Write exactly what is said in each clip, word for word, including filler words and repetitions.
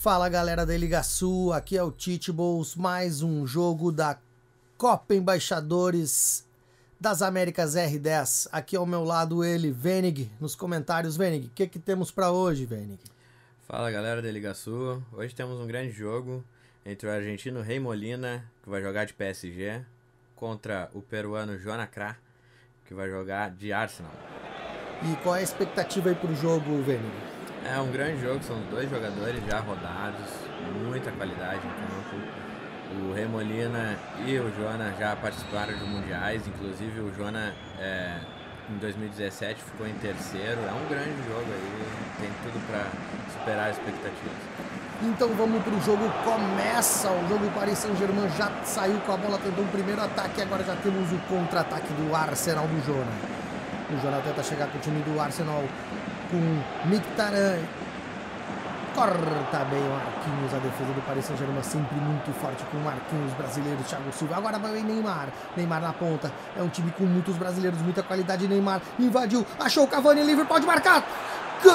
Fala galera da Liga Sul, aqui é o Teachables, mais um jogo da Copa Embaixadores das Américas R dez. Aqui ao meu lado ele, Venig, nos comentários. Venig, o que, que temos para hoje, Venig? Fala galera da Liga Sul, hoje temos um grande jogo entre o argentino Rei Molina, que vai jogar de P S G, contra o peruano Joana Krah, que vai jogar de Arsenal. E qual é a expectativa aí pro jogo, Venig? É um grande jogo, são dois jogadores já rodados, muita qualidade em campo. O Rei Molina e o Joana já participaram de mundiais, inclusive o Joana é, em dois mil e dezessete ficou em terceiro. É um grande jogo aí, tem tudo para superar as expectativas. Então vamos pro jogo, começa o jogo. O Paris Saint-Germain já saiu com a bola, tentou um primeiro ataque, agora já temos o contra-ataque do Arsenal do Joana. O Joana tenta chegar com o time do Arsenal com Mkhitaryan. Corta bem o Marquinhos, a defesa do Paris Saint-Germain sempre muito forte com o Marquinhos, brasileiros, Thiago Silva. Agora vai o Neymar, Neymar na ponta. É um time com muitos brasileiros, muita qualidade. Neymar invadiu, achou o Cavani livre, pode marcar. Gol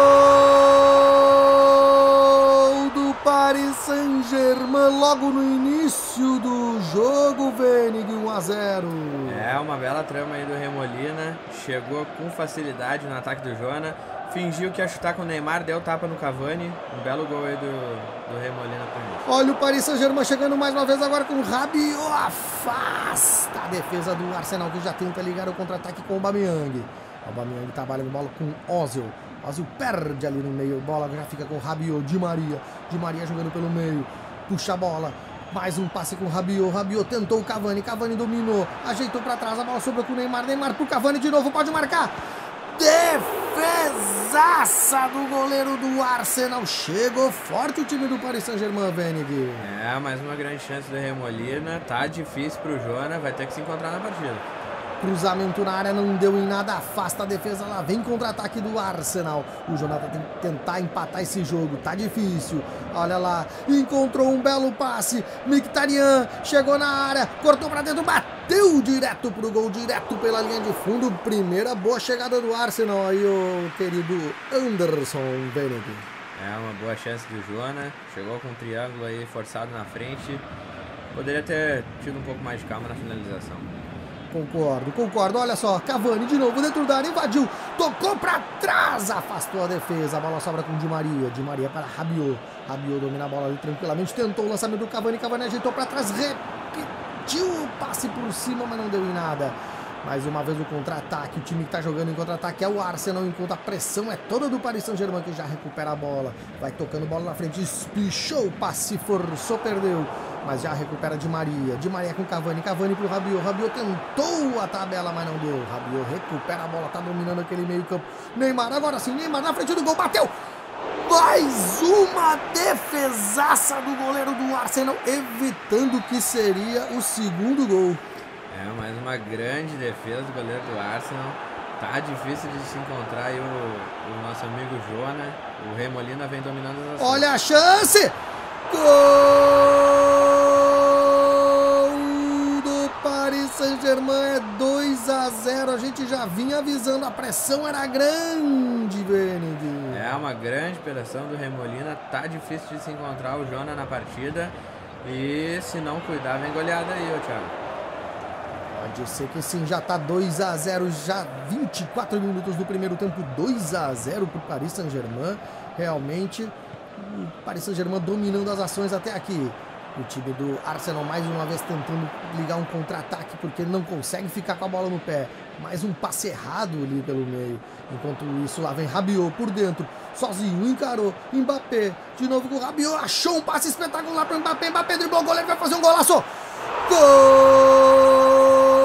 do Paris Saint-Germain logo no início do jogo, Venig, um a zero. É uma bela trama aí do Rei Molina, chegou com facilidade no ataque do Joana, fingiu que ia chutar com o Neymar, deu tapa no Cavani, um belo gol aí do, do Rei Molina com isso. Olha o Paris Saint-Germain chegando mais uma vez agora com o Rabiot, afasta a defesa do Arsenal, que já tenta ligar o contra-ataque com o Aubameyang. O Aubameyang trabalha no bola com o Ozil. Ozil perde ali no meio, bola já fica com o Rabiot, Di Maria, Di Maria jogando pelo meio, puxa a bola, mais um passe com o Rabiot, Rabiot tentou o Cavani, Cavani dominou, ajeitou para trás, a bola sobrou com o Neymar, Neymar pro Cavani de novo, pode marcar, defesaça do goleiro do Arsenal, chegou forte o time do Paris Saint-Germain, Venig. É, mais uma grande chance do Rei Molina, tá difícil pro Joana, vai ter que se encontrar na partida. Cruzamento na área, não deu em nada, afasta a defesa, lá vem contra-ataque do Arsenal. O Jonathan tem que tentar empatar esse jogo, tá difícil. Olha lá, encontrou um belo passe, Mkhitaryan chegou na área, cortou pra dentro, bateu direto pro gol, direto pela linha de fundo. Primeira boa chegada do Arsenal aí, o querido Anderson Venig. É uma boa chance do Joana, chegou com um triângulo aí forçado na frente, poderia ter tido um pouco mais de calma na finalização. Concordo, concordo, olha só, Cavani de novo dentro da área, invadiu, tocou pra trás, afastou a defesa, a bola sobra com Di Maria, Di Maria para Rabiot, Rabiot domina a bola ali tranquilamente, tentou o lançamento do Cavani, Cavani ajeitou pra trás, repetiu o passe por cima, mas não deu em nada. Mais uma vez o contra-ataque, o time que tá jogando em contra-ataque é o Arsenal, enquanto a pressão é toda do Paris Saint-Germain, que já recupera a bola, vai tocando bola na frente, espichou o passe, forçou, perdeu, mas já recupera Di Maria, Di Maria com Cavani, Cavani pro Rabiot, Rabiot tentou a tabela, mas não deu, Rabiot recupera a bola, tá dominando aquele meio campo, Neymar, agora sim, Neymar na frente do gol, bateu, mais uma defesaça do goleiro do Arsenal, evitando que seria o segundo gol. É, mais uma grande defesa do goleiro do Arsenal. Tá difícil de se encontrar aí o, o nosso amigo Joana. O Rei Molina vem dominando as ações. Olha a chance! Gol do Paris Saint-Germain, é dois a zero. A gente já vinha avisando, a pressão era grande, Venig. É uma grande pressão do Rei Molina. Tá difícil de se encontrar o Joana na partida. E se não cuidar, vem goleada aí, ô Thiago. Pode ser que sim, já tá dois a zero, já vinte e quatro minutos do primeiro tempo, dois a zero para o Paris Saint-Germain. Realmente, o Paris Saint-Germain dominando as ações até aqui. O time do Arsenal mais uma vez tentando ligar um contra-ataque, porque não consegue ficar com a bola no pé. Mais um passe errado ali pelo meio. Enquanto isso, lá vem Rabiot por dentro, sozinho, encarou, Mbappé, de novo com o Rabiot, achou um passe espetacular para o Mbappé, Mbappé driblou o goleiro, vai fazer um golaço. Gol!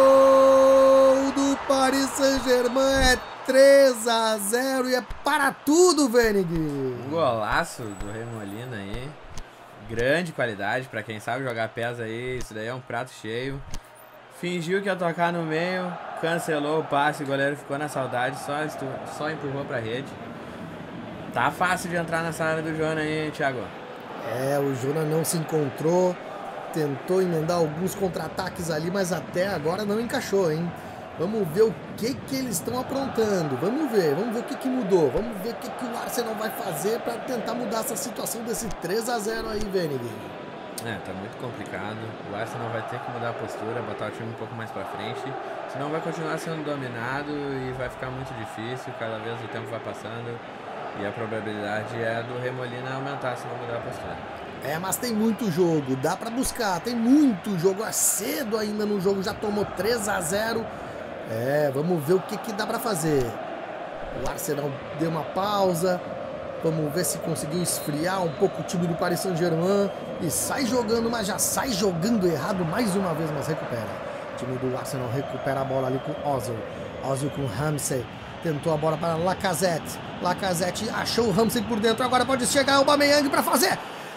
Paris Saint-Germain, é três a zero e é para tudo, Venig. Um golaço do Rei Molina aí. Grande qualidade, para quem sabe jogar pés aí, isso daí é um prato cheio. Fingiu que ia tocar no meio, cancelou o passe, o goleiro ficou na saudade, só, só empurrou pra rede. Tá fácil de entrar nessa área do Joana aí, Thiago. É, o Joana não se encontrou, tentou emendar alguns contra-ataques ali, mas até agora não encaixou, hein? Vamos ver o que que eles estão aprontando. Vamos ver, vamos ver o que que mudou. Vamos ver o que que o Arsenal vai fazer para tentar mudar essa situação desse três a zero aí, Venig. É, tá muito complicado. O Arsenal vai ter que mudar a postura, botar o time um pouco mais pra frente. Senão vai continuar sendo dominado e vai ficar muito difícil. Cada vez o tempo vai passando e a probabilidade é do Remolina aumentar se não mudar a postura. É, mas tem muito jogo, dá pra buscar. Tem muito jogo, é cedo ainda no jogo, já tomou três a zero. É, vamos ver o que que dá pra fazer. O Arsenal deu uma pausa. Vamos ver se conseguiu esfriar um pouco o time do Paris Saint-Germain. E sai jogando, mas já sai jogando errado mais uma vez, mas recupera. O time do Arsenal recupera a bola ali com Ozil. Ozil com Ramsey. Tentou a bola para Lacazette. Lacazette achou o Ramsey por dentro. Agora pode chegar o Aubameyang para fazer.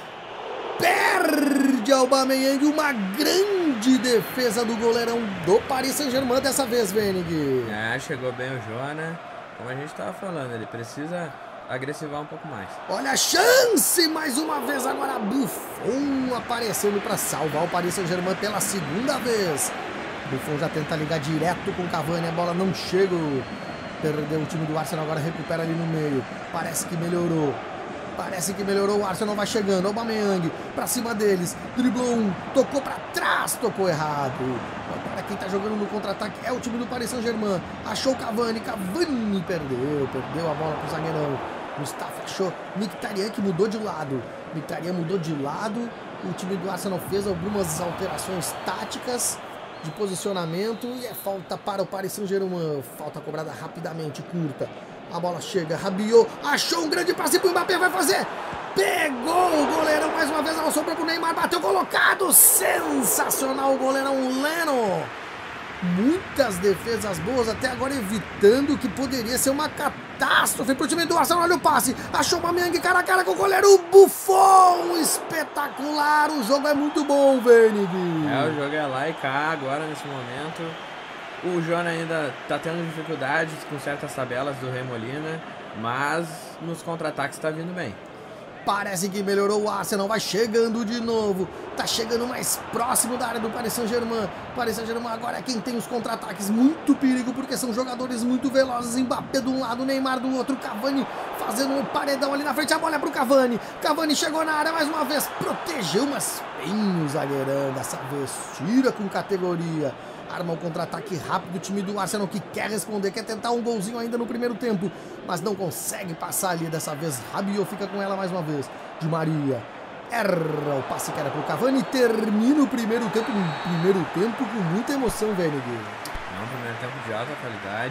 Perde o Aubameyang. Uma grande defesa do goleirão do Paris Saint-Germain dessa vez, Venig. É, chegou bem o Jona. Como a gente estava falando, ele precisa agressivar um pouco mais. Olha a chance, mais uma vez agora Buffon aparecendo para salvar o Paris Saint-Germain pela segunda vez. Buffon já tenta ligar direto com o Cavani, a bola não chega. Perdeu o time do Arsenal, agora recupera ali no meio. Parece que melhorou. Parece que melhorou, o Arsenal vai chegando. Aubameyang pra cima deles. Driblou um, tocou pra trás, tocou errado. Agora quem tá jogando no contra-ataque é o time do Paris Saint-Germain. Achou o Cavani, Cavani perdeu. Perdeu a bola pro zagueirão. Mustafa achou. Mkhitaryan que mudou de lado. Mkhitaryan mudou de lado. O time do Arsenal fez algumas alterações táticas de posicionamento. E é falta para o Paris Saint-Germain. Falta cobrada rapidamente, curta. A bola chega, Rabiot, achou um grande passe pro Mbappé, vai fazer, pegou o goleirão mais uma vez, ela sobrou pro Neymar, bateu colocado, sensacional o goleirão Leno. Muitas defesas boas até agora, evitando o que poderia ser uma catástrofe pro time do Arsenal. Olha o passe, achou o Aubameyang cara a cara com o goleiro Buffon, espetacular, o jogo é muito bom, Venig. É, o jogo é lá e cá agora nesse momento. O Jona ainda está tendo dificuldades com certas tabelas do Remolina, mas nos contra-ataques está vindo bem. Parece que melhorou o Arsenal, vai chegando de novo, tá chegando mais próximo da área do Paris Saint-Germain. Paris Saint-Germain agora é quem tem os contra-ataques, muito perigo porque são jogadores muito velozes. Mbappé de um lado, Neymar do outro, Cavani fazendo um paredão ali na frente, a bola é pro Cavani. Cavani chegou na área mais uma vez, protegeu, mas bem o zagueirão dessa vez, tira com categoria. Arma o contra-ataque rápido do time do Arsenal que quer responder, quer tentar um golzinho ainda no primeiro tempo, mas não consegue passar ali dessa vez. Rabiot fica com ela mais uma vez. Di Maria erra o passe que era pro Cavani, termina o primeiro tempo, um primeiro tempo com muita emoção, Venig. É um primeiro tempo de alta qualidade.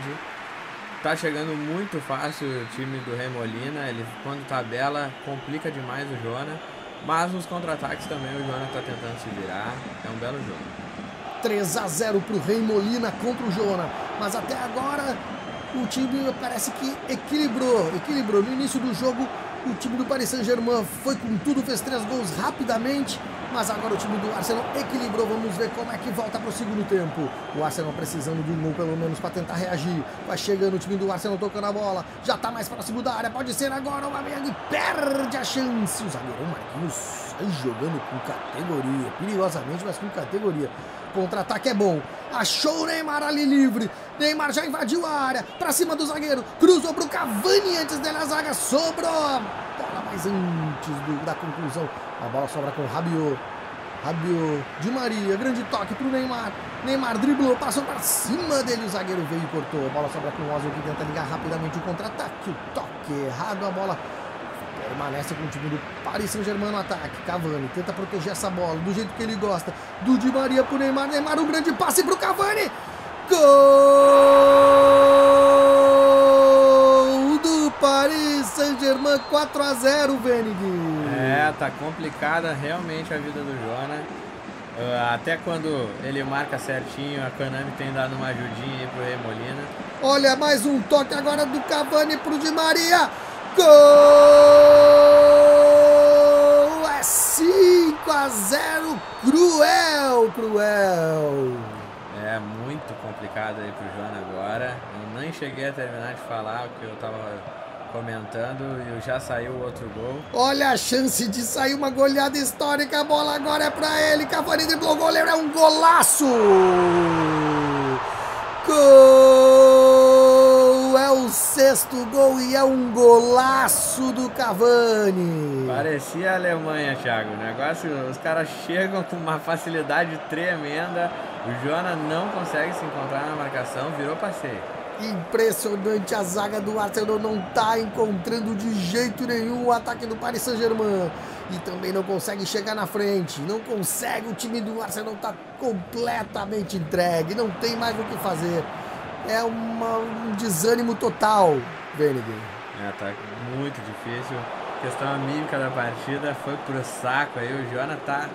Tá chegando muito fácil o time do Remolina, ele quando tabela complica demais o Jona, mas nos contra-ataques também o Jona tá tentando se virar, é um belo jogo. três a zero para o Remolina contra o Jona, mas até agora o time parece que equilibrou, equilibrou. No início do jogo o time do Paris Saint-Germain foi com tudo, fez três gols rapidamente, mas agora o time do Arsenal equilibrou. Vamos ver como é que volta para o segundo tempo. O Arsenal precisando de um gol pelo menos para tentar reagir. Vai chegando o time do Arsenal tocando a bola, já está mais próximo da área, pode ser agora. O Aubameyang perde a chance. O zagueirão Marquinhos sai jogando com categoria, perigosamente, mas com categoria. Contra-ataque é bom, achou o Neymar ali livre, Neymar já invadiu a área, pra cima do zagueiro, cruzou pro Cavani antes dele, a zaga sobrou, bola mais antes do, da conclusão, a bola sobra com Rabiot, Rabiot, Di Maria, grande toque pro Neymar, Neymar driblou, passou pra cima dele, o zagueiro veio e cortou, a bola sobra com o Ozil que tenta ligar rapidamente o contra-ataque, o toque errado, a bola permanece com o time do Paris Saint-Germain no ataque. Cavani tenta proteger essa bola do jeito que ele gosta. Do Di Maria pro Neymar. Neymar, um grande passe pro Cavani. Gol do Paris Saint-Germain, quatro a zero, Venig. É, tá complicada realmente a vida do Jona. Uh, até quando ele marca certinho, a Konami tem dado uma ajudinha aí pro Remolina. Olha, mais um toque agora do Cavani pro Di Maria. Gol! É cinco a zero, cruel, cruel. É muito complicado aí pro Jona agora. Eu nem cheguei a terminar de falar o que eu tava comentando e já saiu o outro gol. Olha a chance de sair uma goleada histórica. A bola agora é pra ele. Cavani driblou o goleiro, é um golaço! Gol! É o sexto gol e é um golaço do Cavani. Parecia a Alemanha, Thiago. O negócio, os caras chegam com uma facilidade tremenda. O Jonas não consegue se encontrar na marcação, virou passeio. Impressionante, a zaga do Arsenal não tá encontrando de jeito nenhum o ataque do Paris Saint-Germain. E também não consegue chegar na frente. Não consegue, o time do Arsenal tá completamente entregue. Não tem mais o que fazer. É uma, um desânimo total, Venegas. É, tá muito difícil. A questão anímica da partida foi pro saco aí. O Jonas tá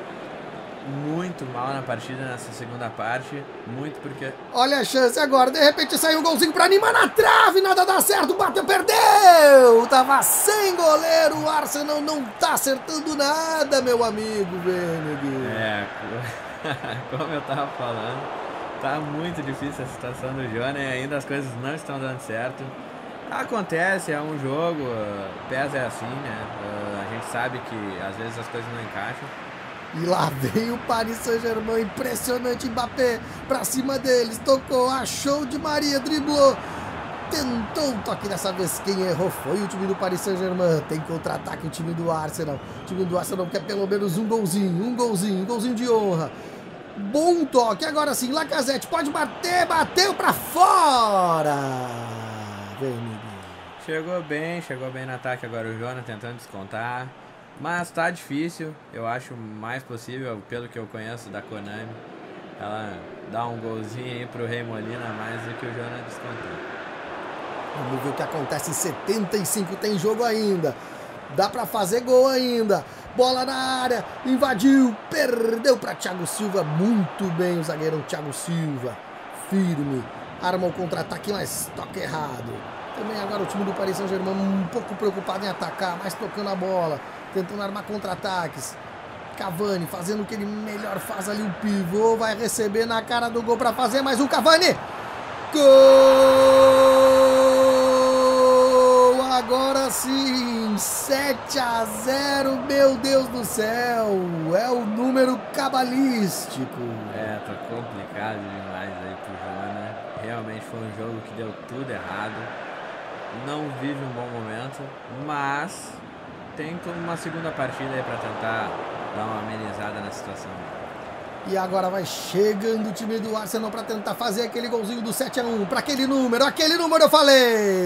muito mal na partida nessa segunda parte, muito porque... Olha a chance agora, de repente saiu um golzinho pra animar na trave, nada dá certo, bateu, perdeu! Tava sem goleiro, o Arsenal não tá acertando nada, meu amigo Venegas. É, como eu tava falando, tá muito difícil a situação do Jonas e ainda as coisas não estão dando certo. Acontece, é um jogo, P E S é assim, né? A gente sabe que às vezes as coisas não encaixam. E lá vem o Paris Saint-Germain, impressionante, Mbappé pra cima deles, tocou, achou de Maria, driblou, tentou um toque, dessa vez quem errou foi o time do Paris Saint-Germain. Tem contra-ataque o time do Arsenal, o time do Arsenal quer pelo menos um golzinho, um golzinho, um golzinho de honra. Bom toque, agora sim, Lacazette pode bater, bateu pra fora. Vem, chegou bem, chegou bem no ataque agora o Jonas tentando descontar. Mas tá difícil, eu acho mais possível, pelo que eu conheço da Konami, ela dá um golzinho aí pro Rei Molina mais do que o Jonas descontou. Vamos ver o que acontece em setenta e cinco, tem jogo ainda, dá pra fazer gol ainda, bola na área, invadiu, perdeu pra Thiago Silva, muito bem o zagueirão Thiago Silva, firme, arma o contra-ataque, mas toca errado. Também agora o time do Paris Saint-Germain um pouco preocupado em atacar, mas tocando a bola, tentando armar contra-ataques. Cavani fazendo o que ele melhor faz ali, o pivô vai receber na cara do gol para fazer mais um. Cavani! Gol! Agora sim, sete a zero, meu Deus do céu, é o número cabalístico. É, tá complicado demais aí pro Jonas. Realmente foi um jogo que deu tudo errado. Não vive um bom momento, mas tem uma segunda partida aí para tentar dar uma amenizada na situação. E agora vai chegando o time do Arsenal para tentar fazer aquele golzinho do sete a um, para aquele número, aquele número eu falei!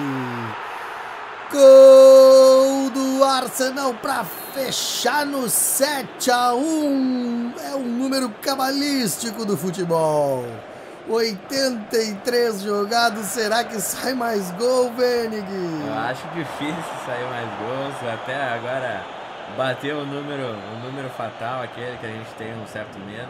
Gol do Arsenal para fechar no sete a um, é um número cabalístico do futebol. oitenta e três jogados, será que sai mais gol, Venegas? Eu acho difícil sair mais gols, até agora bateu o número, o número fatal, aquele que a gente tem um certo medo,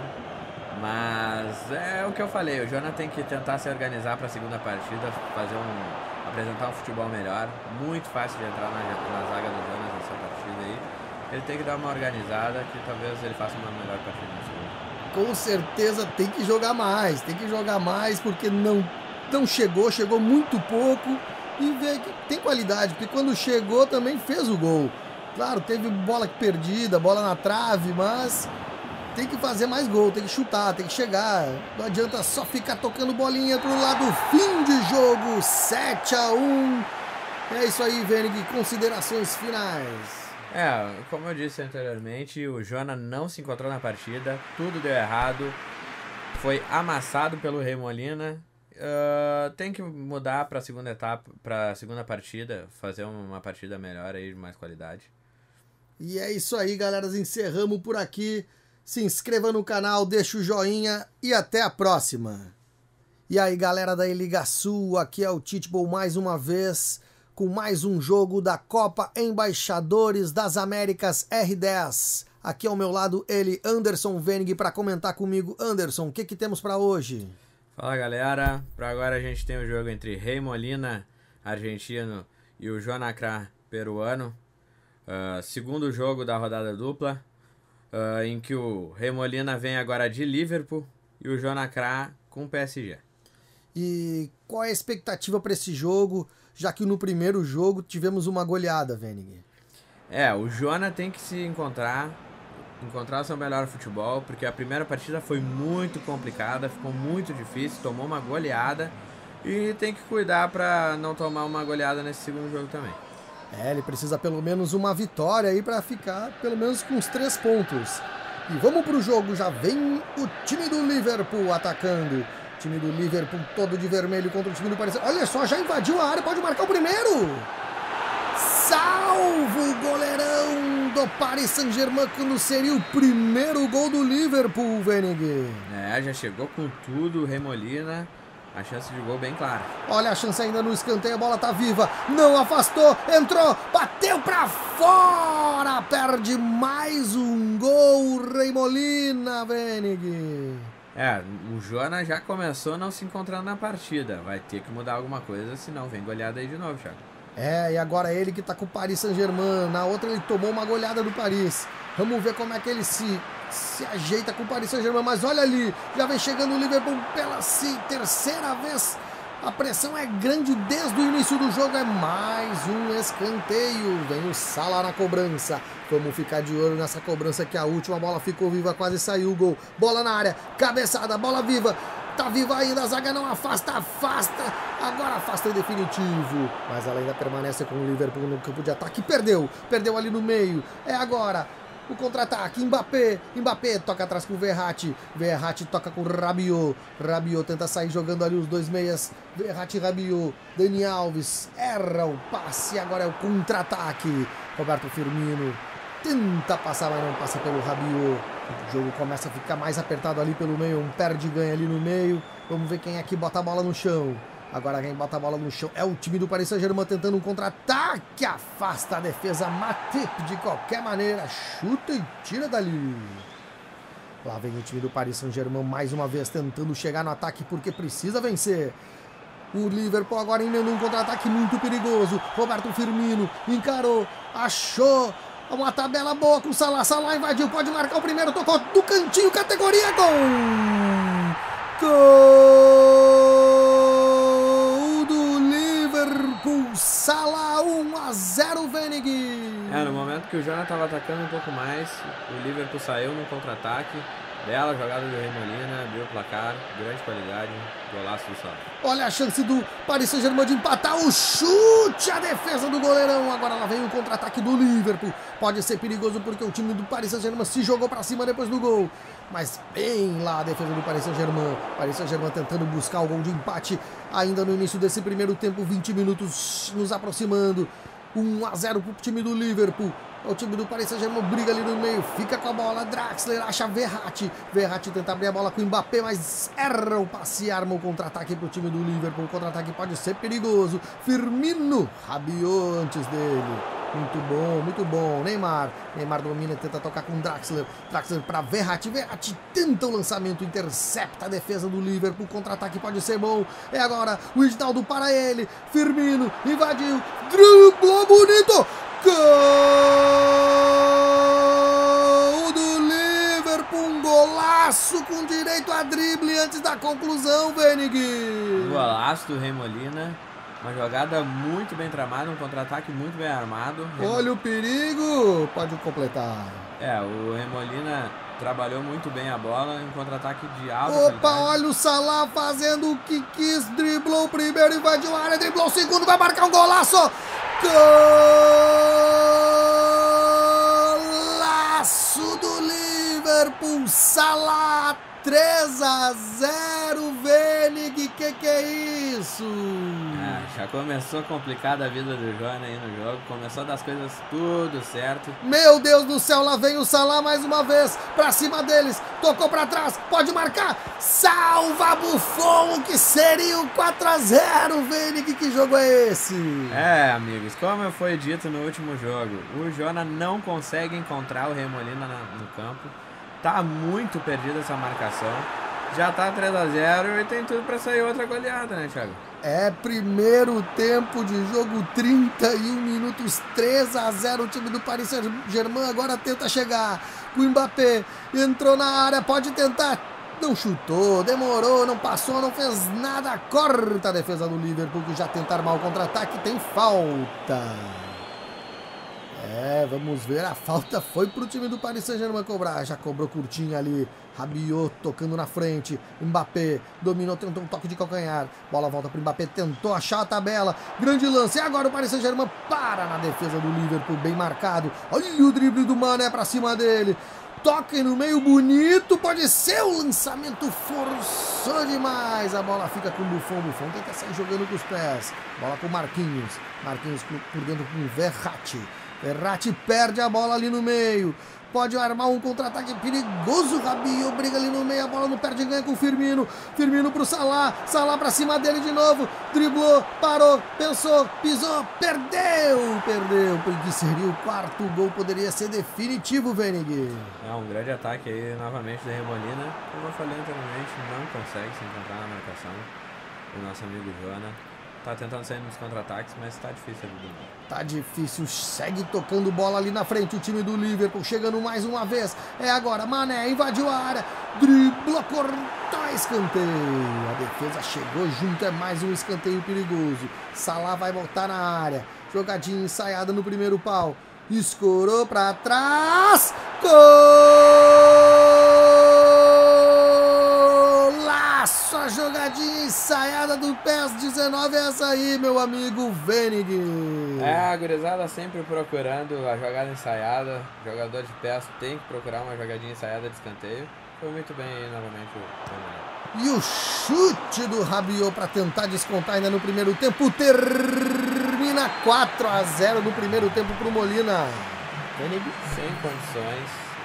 mas é o que eu falei, o Jonas tem que tentar se organizar para a segunda partida, fazer um, apresentar um futebol melhor, muito fácil de entrar na, na zaga do Jonas nessa partida aí, ele tem que dar uma organizada que talvez ele faça uma melhor partida na segunda. Com certeza tem que jogar mais, tem que jogar mais porque não, não chegou, chegou muito pouco e vê que tem qualidade, porque quando chegou também fez o gol. Claro, teve bola perdida, bola na trave, mas tem que fazer mais gol, tem que chutar, tem que chegar. Não adianta só ficar tocando bolinha pro lado. Fim de jogo, sete a um. É isso aí, Venegas, considerações finais. É, como eu disse anteriormente, o Jonas não se encontrou na partida, tudo deu errado, foi amassado pelo Rei Molina, uh, tem que mudar para a segunda etapa, para a segunda partida, fazer uma partida melhor aí, de mais qualidade. E é isso aí, galera, encerramos por aqui, se inscreva no canal, deixa o joinha e até a próxima. E aí, galera da Liga Sul, aqui é o Teachable mais uma vez, com mais um jogo da Copa Embaixadores das Américas R dez. Aqui ao meu lado ele, Anderson Venegas, para comentar comigo. Anderson, o que que temos para hoje? Fala, galera, para agora a gente tem o jogo entre Rei Molina, argentino, e o Jonacrá, peruano. Uh, segundo jogo da rodada dupla, uh, em que o Rei Molina vem agora de Liverpool e o Jonacrá com o P S G. E qual é a expectativa para esse jogo, já que no primeiro jogo tivemos uma goleada, Venegas? É, o Jonas tem que se encontrar encontrar seu melhor futebol, porque a primeira partida foi muito complicada, ficou muito difícil, tomou uma goleada e tem que cuidar para não tomar uma goleada nesse segundo jogo também. É, ele precisa pelo menos uma vitória aí para ficar pelo menos com os três pontos. E vamos pro jogo, já vem o time do Liverpool atacando. O time do Liverpool todo de vermelho contra o time do Paris. Olha só, já invadiu a área, pode marcar o primeiro. Salvo o goleirão do Paris Saint-Germain quando seria o primeiro gol do Liverpool, Venig. É, já chegou com tudo, Remolina. A chance de gol bem clara. Olha a chance ainda no escanteio, a bola tá viva. Não afastou, entrou, bateu pra fora. Perde mais um gol, Remolina, Venig. É, o Jonas já começou não se encontrando na partida. Vai ter que mudar alguma coisa, senão vem goleada aí de novo, Thiago. É, e agora ele que tá com o Paris Saint-Germain. Na outra ele tomou uma goleada do Paris. Vamos ver como é que ele se, se ajeita com o Paris Saint-Germain. Mas olha ali, já vem chegando o Liverpool pela se, terceira vez. A pressão é grande desde o início do jogo. É mais um escanteio. Vem o Salah na cobrança. Vamos ficar de olho nessa cobrança que a última bola ficou viva, quase saiu o gol. Bola na área, cabeçada, bola viva. Tá viva ainda, a zaga não afasta, afasta. Agora afasta em definitivo. Mas ela ainda permanece com o Liverpool no campo de ataque. Perdeu, perdeu ali no meio. É agora o contra-ataque, Mbappé. Mbappé toca atrás com o Verratti. Verratti toca com o Rabiot. Rabiot tenta sair jogando ali os dois meias. Verratti e Rabiot. Dani Alves erra o passe. Agora é o contra-ataque. Roberto Firmino tenta passar, mas não passa pelo Rabiot. O jogo começa a ficar mais apertado ali pelo meio. Um perde e ganha ali no meio. Vamos ver quem é que bota a bola no chão. Agora quem bota a bola no chão é o time do Paris Saint-Germain tentando um contra-ataque. Afasta a defesa. Matip de qualquer maneira. Chuta e tira dali. Lá vem o time do Paris Saint-Germain mais uma vez tentando chegar no ataque porque precisa vencer. O Liverpool agora emenda um contra-ataque muito perigoso. Roberto Firmino encarou, achou. Uma tabela boa com o Salah. Salah invadiu, pode marcar o primeiro. Tocou do cantinho, categoria gol. Gol do Liverpool. Salah um a zero, Venig. É, no momento que o Jonas estava atacando um pouco mais, o Liverpool saiu no contra-ataque. Bela jogada do Remolina, abriu o placar, grande qualidade, golaço do Salah. Olha a chance do Paris Saint-Germain de empatar, o chute, a defesa do goleirão. Agora lá vem o contra-ataque do Liverpool. Pode ser perigoso porque o time do Paris Saint-Germain se jogou para cima depois do gol. Mas bem lá a defesa do Paris Saint-Germain. Paris Saint-Germain tentando buscar o gol de empate ainda no início desse primeiro tempo, vinte minutos nos aproximando. um a zero para o time do Liverpool. O time do Paris Saint-Germain briga ali no meio, fica com a bola, Draxler acha Verratti. Verratti tenta abrir a bola com o Mbappé, mas erra o passe e arma o contra-ataque para o time do Liverpool. O contra-ataque pode ser perigoso. Firmino, Rabiot antes dele. Muito bom, muito bom. Neymar, Neymar domina, tenta tocar com Draxler. Draxler para Verratti, Verratti tenta o lançamento, intercepta a defesa do Liverpool. O contra-ataque pode ser bom. É agora o Wijnaldum para ele. Firmino invadiu, driblou bonito. Gol do Liverpool, um golaço com direito a drible antes da conclusão, Venig. Golaço do Remolina, uma jogada muito bem tramada, um contra-ataque muito bem armado. Olha o perigo, pode completar. É, o Remolina trabalhou muito bem a bola, um contra-ataque de alta Opa, qualidade. olha o Salah fazendo o que quis, driblou o primeiro, invadiu a área, driblou o segundo, vai marcar um golaço. Golaço do Liverpool, Salah, três a zero, Venig, que que é isso? É, já começou complicada a vida do Jonas aí no jogo, começou das coisas tudo certo. Meu Deus do céu, lá vem o Salah mais uma vez, pra cima deles, tocou pra trás, pode marcar, salva Buffon, que seria o quatro a zero, Venig, que jogo é esse? É, amigos, como foi dito no último jogo, o Jonas não consegue encontrar o Remolina no campo, tá muito perdida essa marcação, já tá três a zero e tem tudo pra sair outra goleada, né, Thiago? É, primeiro tempo de jogo, trinta e um minutos, três a zero, o time do Paris Saint-Germain agora tenta chegar, o Mbappé entrou na área, pode tentar, não chutou, demorou, não passou, não fez nada, corta a defesa do Liverpool, que já tenta armar o contra-ataque, tem falta. É, vamos ver, a falta foi pro time do Paris Saint-Germain cobrar, já cobrou curtinho ali, Rabiot tocando na frente, Mbappé dominou, tentou um toque de calcanhar, bola volta pro Mbappé, tentou achar a tabela, grande lance, e agora o Paris Saint-Germain para na defesa do Liverpool, bem marcado, olha o drible do Mané pra cima dele, toque no meio bonito, pode ser o lançamento, forçou demais, a bola fica com o Buffon, Buffon tenta sair jogando com os pés, bola com o Marquinhos, Marquinhos por dentro com o Verratti, Verratti perde a bola ali no meio. Pode armar um contra-ataque perigoso. Rabiot briga ali no meio. A bola não perde, ganha com o Firmino. Firmino pro Salah. Salah pra cima dele de novo. Driblou, parou, pensou, pisou, perdeu. Perdeu, porque seria o quarto gol. Poderia ser definitivo, Venig. É um grande ataque aí novamente da Remolina. Como eu falei anteriormente, não consegue se encontrar na marcação. O nosso amigo Joana. Tá tentando sair nos contra-ataques, mas tá difícil a vida. Tá difícil, segue tocando bola ali na frente o time do Liverpool, chegando mais uma vez, é agora, Mané invadiu a área, dribla, cortou, escanteio, a defesa chegou junto, é mais um escanteio perigoso, Salah vai voltar na área, jogadinha ensaiada no primeiro pau, escorou pra trás, gol! A jogadinha ensaiada do P E S dezenove é essa aí, meu amigo Venig. É, a gurizada sempre procurando a jogada ensaiada. Jogador de P E S tem que procurar uma jogadinha ensaiada de escanteio. Foi muito bem aí novamente o Venig. E o chute do Rabiot para tentar descontar ainda no primeiro tempo. Termina quatro a zero no primeiro tempo para o Molina. Venig sem condições.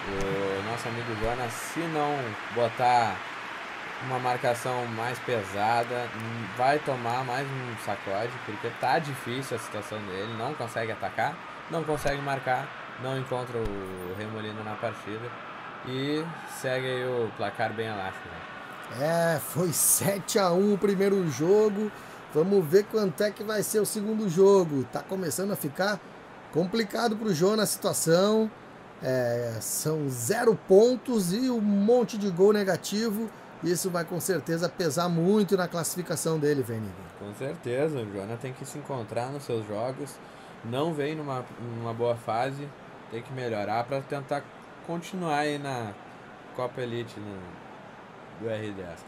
O nosso amigo Jonas, se não botar uma marcação mais pesada, vai tomar mais um sacode, porque tá difícil a situação dele, não consegue atacar, não consegue marcar, não encontra o Remolino na partida e segue aí o placar bem elástico. É, foi sete a um o primeiro jogo, vamos ver quanto é que vai ser o segundo jogo, tá começando a ficar complicado pro Jonas a situação, é, são zero pontos e um monte de gol negativo. Isso vai com certeza pesar muito na classificação dele, Venig. Com certeza, o Jonas tem que se encontrar nos seus jogos, não vem numa, numa boa fase, tem que melhorar para tentar continuar aí na Copa Elite no, do R dez.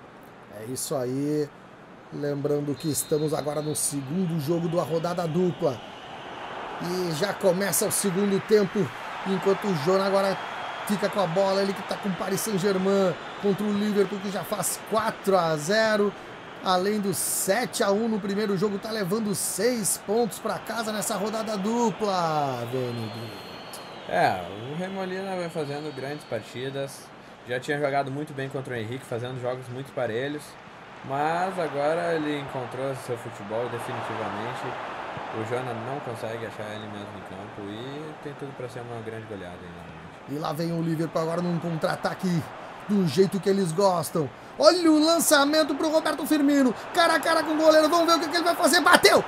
É isso aí, lembrando que estamos agora no segundo jogo da rodada dupla e já começa o segundo tempo, enquanto o Jonas agora fica com a bola, ele que está com o Paris Saint-Germain contra o Liverpool, que já faz quatro a zero, além do sete a um no primeiro jogo, está levando seis pontos para casa nessa rodada dupla, Venig. É, o Remolina vem fazendo grandes partidas, já tinha jogado muito bem contra o Henrique, fazendo jogos muito parelhos, mas agora ele encontrou seu futebol definitivamente. O Jonas não consegue achar ele mesmo em campo e tem tudo para ser uma grande goleada ainda. E lá vem o Liverpool agora num contra-ataque do jeito que eles gostam. Olha o lançamento pro Roberto Firmino. Cara a cara com o goleiro. Vamos ver o que, que ele vai fazer. Bateu!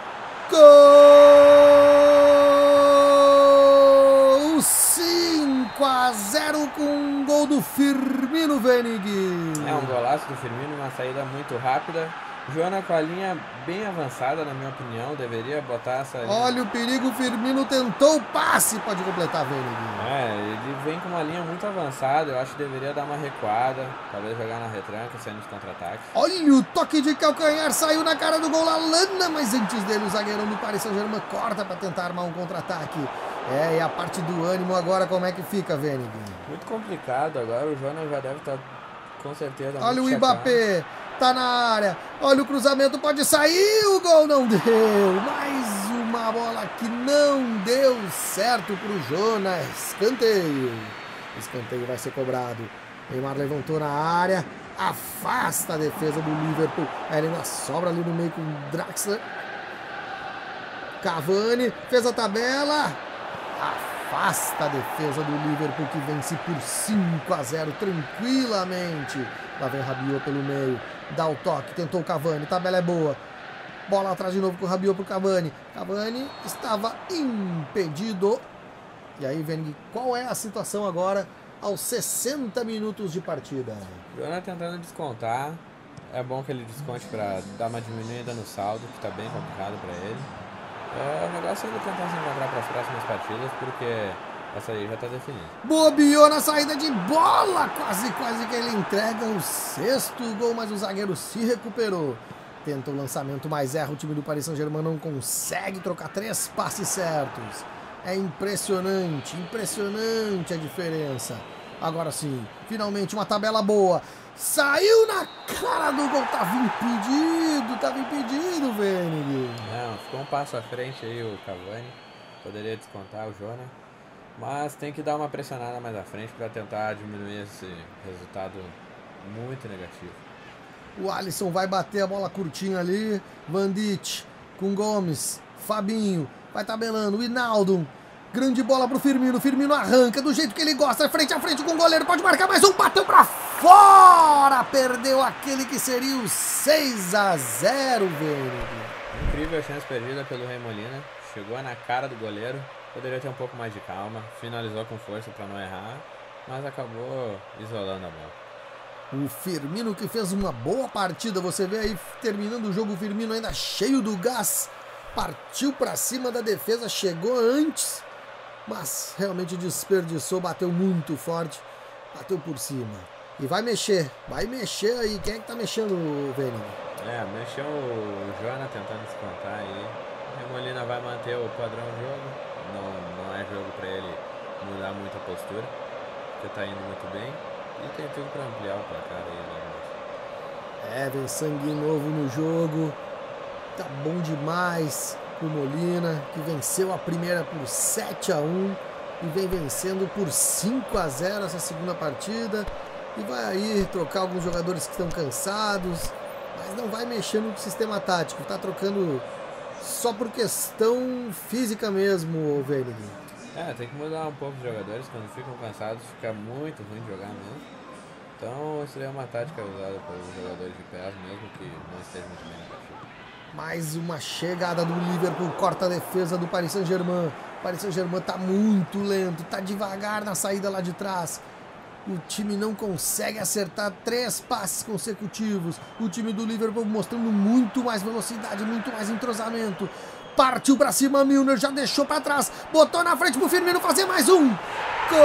Gol! cinco a zero com um gol do Firmino, Venig. É um golaço do Firmino, uma saída muito rápida. Joana com a linha bem avançada, na minha opinião, deveria botar essa linha. Olha o perigo, o Firmino tentou o passe, pode completar, Venig. É, ele vem com uma linha muito avançada, eu acho que deveria dar uma recuada, talvez jogar na retranca, sair nos contra-ataques. Olha o toque de calcanhar, saiu na cara do gol Lallana, mas antes dele o zagueirão do Paris Saint-Germain corta para tentar armar um contra-ataque. É, e a parte do ânimo agora como é que fica, Venig? Muito complicado, agora o Jonas já deve estar com certeza. Olha o Mbappé. Tá na área, olha o cruzamento, pode sair, o gol não deu, mais uma bola que não deu certo pro Jonas, escanteio, escanteio vai ser cobrado, Neymar levantou na área, afasta a defesa do Liverpool, aí ele ainda sobra ali no meio com o Draxler, Cavani, fez a tabela, afasta a defesa do Liverpool que vence por cinco a zero tranquilamente, lá vem Rabiot pelo meio, dá o toque, tentou o Cavani, tabela é boa, bola atrás de novo com o Rabiot pro Cavani, Cavani estava impedido, e aí Venig, qual é a situação agora aos sessenta minutos de partida? Jonas tentando descontar, é bom que ele desconte para dar uma diminuída no saldo, que está bem complicado para ele, É, o negócio é ele tentar se encontrar para as próximas partidas, porque essa aí já tá definida. Bobeou na saída de bola, quase, quase que ele entrega o sexto gol, mas o zagueiro se recuperou. Tenta o lançamento, mas erra. O time do Paris Saint-Germain não consegue trocar três passes certos. É impressionante, impressionante a diferença. Agora sim, finalmente uma tabela boa. Saiu na cara do gol, tava impedido, tava impedido, Venig. Não, ficou um passo à frente aí o Cavani. Poderia descontar o Jona. Mas tem que dar uma pressionada mais à frente para tentar diminuir esse resultado muito negativo. O Alisson vai bater a bola curtinha ali. Van Dijk com Gomes, Fabinho, vai tabelando, o Hinaldo. Grande bola pro Firmino, Firmino arranca do jeito que ele gosta, frente a frente com o goleiro, pode marcar mais um, bateu pra fora, perdeu aquele que seria o seis a zero, velho. Incrível chance perdida pelo Remolina, chegou na cara do goleiro, poderia ter um pouco mais de calma, finalizou com força para não errar, mas acabou isolando a bola. O Firmino que fez uma boa partida, você vê aí terminando o jogo, o Firmino ainda cheio do gás, partiu para cima da defesa, chegou antes, mas realmente desperdiçou, bateu muito forte, bateu por cima. E vai mexer, vai mexer aí. Quem é que tá mexendo, Venig? É, mexeu o Jona tentando descontar aí. O Remolina vai manter o padrão de jogo. Não, não é jogo para ele mudar muito a postura, porque tá indo muito bem. E tem tudo para ampliar o placar aí. É, vem sangue novo no jogo. Tá bom demais o Molina, que venceu a primeira por sete a um e vem vencendo por cinco a zero essa segunda partida. E vai aí trocar alguns jogadores que estão cansados, mas não vai mexer no sistema tático, tá trocando só por questão física mesmo, Venig. É, tem que mudar um pouco os jogadores, quando ficam cansados fica muito ruim de jogar mesmo. Então isso é uma tática usada pelos jogadores de pés mesmo que não estejam muito bem na partida. Mais uma chegada do Liverpool, corta a defesa do Paris Saint-Germain. O Paris Saint-Germain tá muito lento, tá devagar na saída lá de trás. O time não consegue acertar três passes consecutivos. O time do Liverpool mostrando muito mais velocidade, muito mais entrosamento. Partiu pra cima, Milner já deixou pra trás, botou na frente pro Firmino fazer mais um. Gol!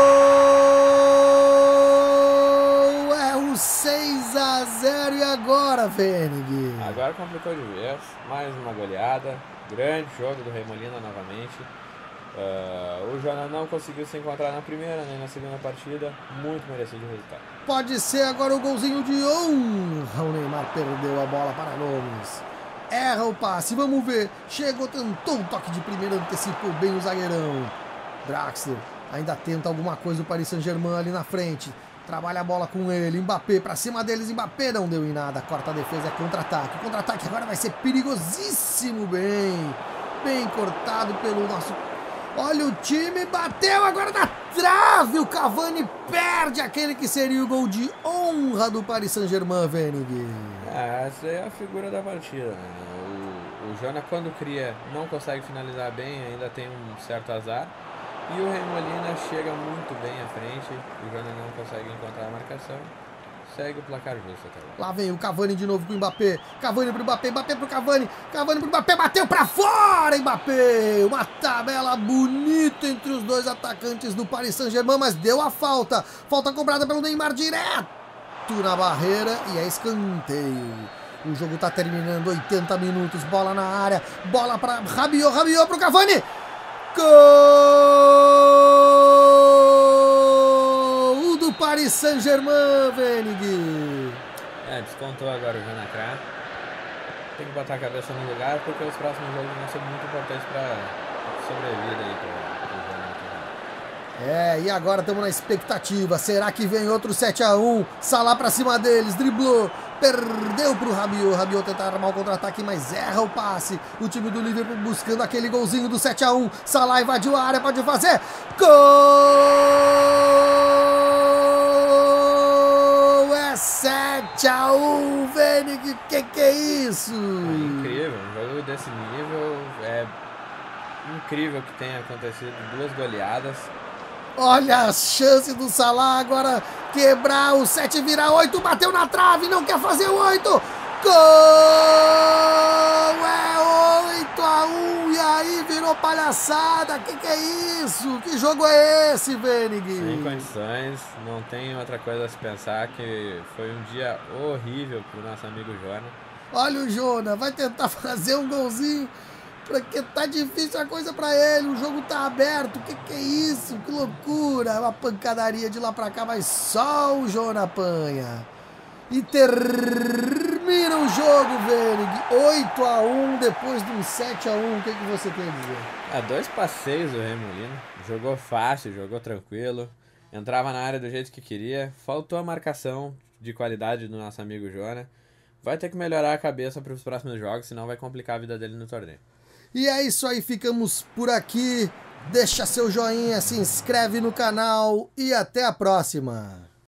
É o seis a zero e agora, Venig? Agora complicou de vez, mais uma goleada. Grande jogo do Remolina novamente. Uh, o Jona não conseguiu se encontrar na primeira nem na segunda partida, muito merecido o resultado. Pode ser agora o golzinho de honra. O Neymar perdeu a bola para Gomes. Erra o passe, vamos ver. Chegou, tentou um toque de primeira, antecipou bem o zagueirão. Draxler ainda tenta alguma coisa do Paris Saint-Germain ali na frente. Trabalha a bola com ele, Mbappé pra cima deles, Mbappé não deu em nada. Corta a defesa, é contra-ataque. Contra-ataque agora vai ser perigosíssimo, bem. Bem cortado pelo nosso... Olha o time, bateu agora na trave, o Cavani perde aquele que seria o gol de honra do Paris Saint-Germain, Venig. É, essa é a figura da partida, né? O, o Jona quando cria não consegue finalizar bem, ainda tem um certo azar. E o Remolina chega muito bem à frente, o Jona não consegue encontrar a marcação. Segue o placar justo até lá. Lá vem o Cavani de novo com o Mbappé. Cavani pro Mbappé, Mbappé pro Cavani. Cavani pro Mbappé, bateu pra fora, Mbappé. Uma tabela bonita entre os dois atacantes do Paris Saint-Germain, mas deu a falta. Falta cobrada pelo Neymar direto na barreira e é escanteio. O jogo tá terminando, oitenta minutos, bola na área. Bola pra Rabiot, Rabiot pro Cavani. Gol! Paris Saint-Germain, Venig. É, descontou agora o Jona Kra. Tem que botar a cabeça no lugar, porque os próximos jogos vão ser muito importantes para sobrevida aí pro, pro Jona. É, e agora estamos na expectativa. Será que vem outro sete a um? Salah pra cima deles, driblou, perdeu pro Rabiot. Rabiot tenta armar o contra-ataque, mas erra o passe. O time do Liverpool buscando aquele golzinho do sete a um. Salah invadiu a área, pode fazer. Gol! sete a um, Venig, que que é isso? É incrível, um jogo desse nível, é incrível que tenha acontecido duas goleadas. Olha a chance do Salah agora quebrar o sete, virar oito, bateu na trave, não quer fazer o oito. Gol! É oito a um E aí virou palhaçada. Que que é isso? Que jogo é esse, Venig? Sem condições, não tem outra coisa a se pensar que foi um dia horrível pro nosso amigo Jona. Olha o Jona, vai tentar fazer um golzinho, porque tá difícil a coisa pra ele, o jogo tá aberto. Que que é isso? Que loucura, uma pancadaria de lá pra cá, mas só o Jona apanha. E termina o jogo, Venig, oito a um depois de um sete a um. O que, que você tem a dizer? Ah, dois passeios do Remolino. Jogou fácil, jogou tranquilo. Entrava na área do jeito que queria. Faltou a marcação de qualidade do nosso amigo Jona. Vai ter que melhorar a cabeça para os próximos jogos, senão vai complicar a vida dele no torneio. E é isso aí, ficamos por aqui. Deixa seu joinha, se inscreve no canal e até a próxima.